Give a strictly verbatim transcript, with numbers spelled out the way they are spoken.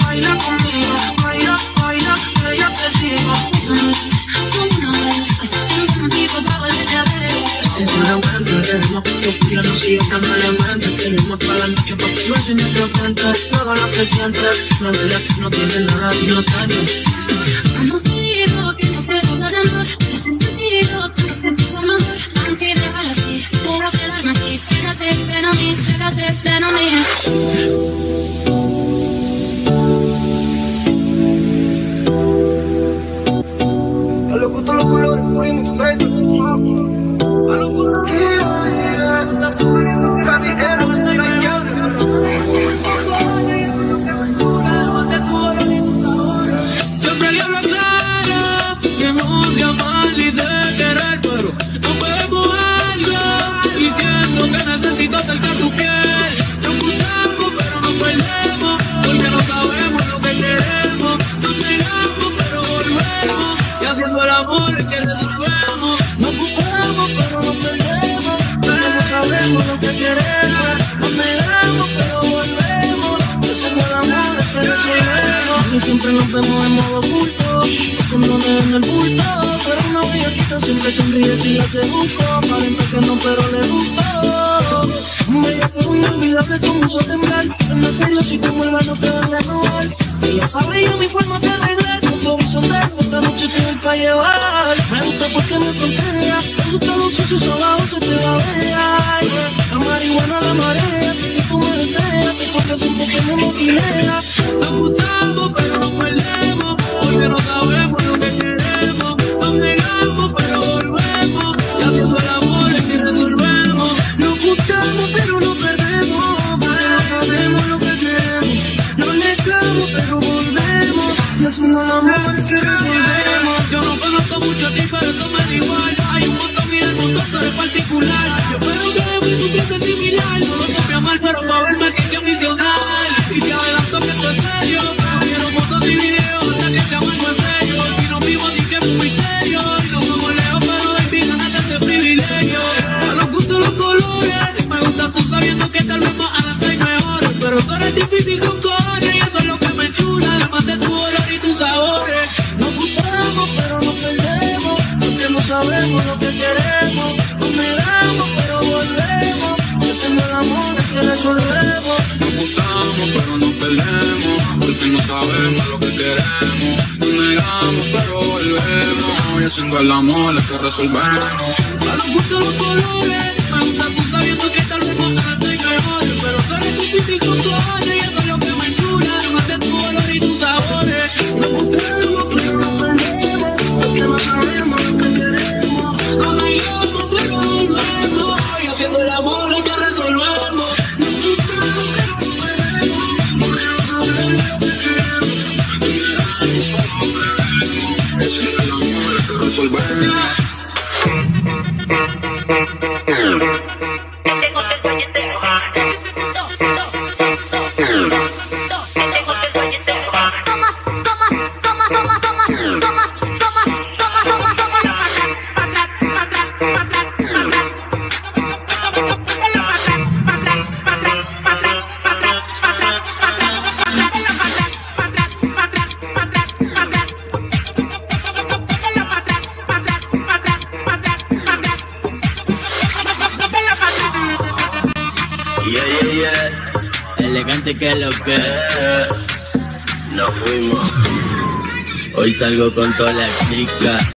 baila conmigo, baila, baila, que yo te digo. Solo una vez, solo una vez, hace tiempo no digo pa' volverte a ver. Sinceramente tenemos que yo no sigo tan malamente. Tenemos toda la noche pa' que yo enseñe otros dientes. No hago lo que sientes, no digas que no tienes nada y no tienes. Cuando te digo que no puedo dar amor, te he sentido que te piso mejor. Aunque dejar así, quiero quedarme aquí. Quédate, ven a mí, quédate, ven a mí. A lo gustan los colores, muy mucho baby. A lo gustan los colores. Camionero, no hay diablo. Siempre le hablo claro que no sea mal y sé querer, pero no podemos algo. Y siento que necesito acercar su piel. Nos juntamos pero nos perdemos, porque no sabemos lo que queremos. Nos negamos pero volvemos, y haciendo el amor es que resolvemos. Nos ocupamos pero nos perdemos, porque no sabemos lo que queremos. Nos negamos pero volvemos, y haciendo el amor es que resolvemos. Y siempre nos vemos en modo oculto, escondiendo en el bulto. Pero una bellaquita siempre sonríe si la seduzco. Aparenta que no, pero le gustó. Un bellaco inolvidable con mucho temblar. En la serio si como el no te va a renovar. Ella sabe yo mi forma de arreglar. Con tu horizontal, esta noche te voy pa' llevar. Me gusta porque me frontea. Me gusta los sucios abajo, se te va a ver. La marihuana, la marea, si que tú me deseas. Te toca siempre que me moquilea. Nos gustamos pero nos perdemos, porque no sabemos lo que queremos. Nos negamos pero volvemos, y haciendo el amor es que resolvemos. Nos gustamos pero nos perdemos, porque no sabemos lo que queremos. Nos negamos pero volvemos, y haciendo el amor es que resolvemos. Yo no conozco mucho a ti pero eso me da igual. Hay un montón y el mundo tú eres particular. Yo espero que de mí tu piensa similar. No lo copia mal pero pa' verme que es misional. Y te adelanto que esto es serio. Quiero fotos y videos hasta que sea algo en serio. Si no vivo ni que es un misterio. Y no vamos lejos pero baby gánate ese privilegio. A los gustos los colores, me gusta tú sabiendo que tal vez más adelante hay mejores. Pero tú eres difícil con cojones y eso es lo que me enchula. Además de tu olor y tus sabores. Nos gustamos pero nos perdemos, porque no sabemos lo que queremos. Nos negamos pero volvemos, y haciendo el amor es que resolvemos. Nos gustamos pero nos perdemos, porque no sabemos lo que queremos. Nos negamos pero volvemos, y haciendo el amor es que resolvemos. A los gustos los colores, me gusta tú sabiendo que tal vez más adelante hay mejores. Pero tú eres difícil con cojones y eso es lo que me enchula. Además de tu olor y tus sabores. Nos gustamos pero nos perdemos, porque no sabemos lo que queremos. Nos negamos pero volvemos, y haciendo el amor es que resolvemos. Nos gustamos pero nos perdemos, porque no sabemos lo que queremos. Haciendo el amor es que resolvemos. Elegante que lo que Eh, nos fuimos. hoy salgo con toda la clica.